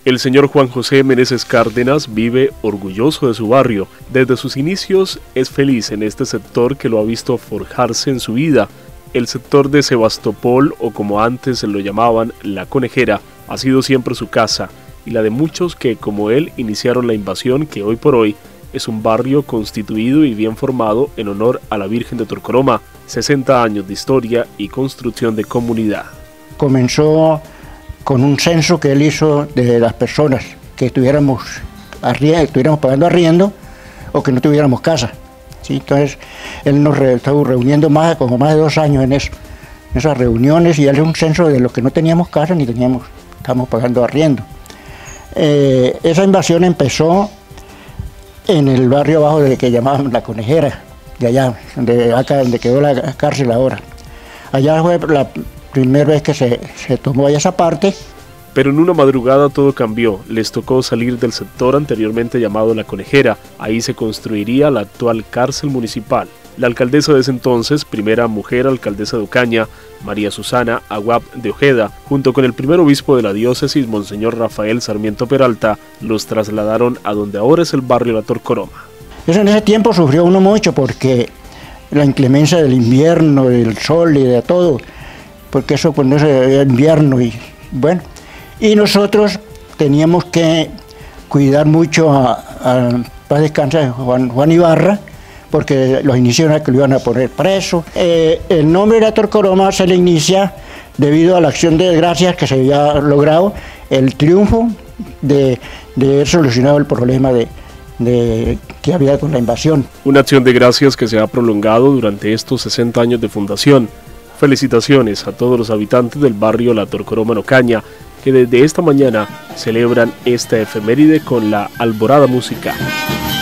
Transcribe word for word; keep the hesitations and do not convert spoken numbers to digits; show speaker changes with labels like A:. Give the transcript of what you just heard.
A: El señor Juan José Meneses Cárdenas vive orgulloso de su barrio. Desde sus inicios es feliz en este sector que lo ha visto forjarse en su vida. El sector de Sebastopol, o como antes lo llamaban, La Conejera, ha sido siempre su casa y la de muchos que, como él, iniciaron la invasión que hoy por hoy es un barrio constituido y bien formado en honor a la Virgen de Torcoroma. sesenta años de historia y construcción de comunidad.
B: Comenzó con un censo que él hizo de las personas que estuviéramos, estuviéramos pagando arriendo o que no tuviéramos casa. ¿Sí? Entonces, él nos re, estuvo reuniendo más, como más de dos años en eso, en esas reuniones, y él hizo un censo de los que no teníamos casa ni teníamos, estábamos pagando arriendo. Eh, esa invasión empezó en el barrio abajo de que llamaban La Conejera, de allá, de acá donde quedó la cárcel ahora. Allá fue la primera vez que se, se tomó esa parte.
A: Pero en una madrugada todo cambió. Les tocó salir del sector anteriormente llamado La Conejera. Ahí se construiría la actual cárcel municipal. La alcaldesa de ese entonces, primera mujer alcaldesa de Ocaña, María Susana Aguab de Ojeda, junto con el primer obispo de la diócesis, Monseñor Rafael Sarmiento Peralta, los trasladaron a donde ahora es el barrio La Torcoroma.
B: Eso en ese tiempo sufrió uno mucho porque la inclemencia del invierno, del sol y de todo, porque eso cuando es invierno y bueno, y nosotros teníamos que cuidar mucho a, a paz descansa Juan, Juan Ibarra, porque los iniciaron a que lo iban a poner preso. Eh, el nombre de La Torcoroma se le inicia debido a la acción de gracias que se había logrado, el triunfo de, de haber solucionado el problema de, de, que había con la invasión.
A: Una acción de gracias que se ha prolongado durante estos sesenta años de fundación. Felicitaciones a todos los habitantes del barrio La Torcoroma en Ocaña, que desde esta mañana celebran esta efeméride con la alborada musical.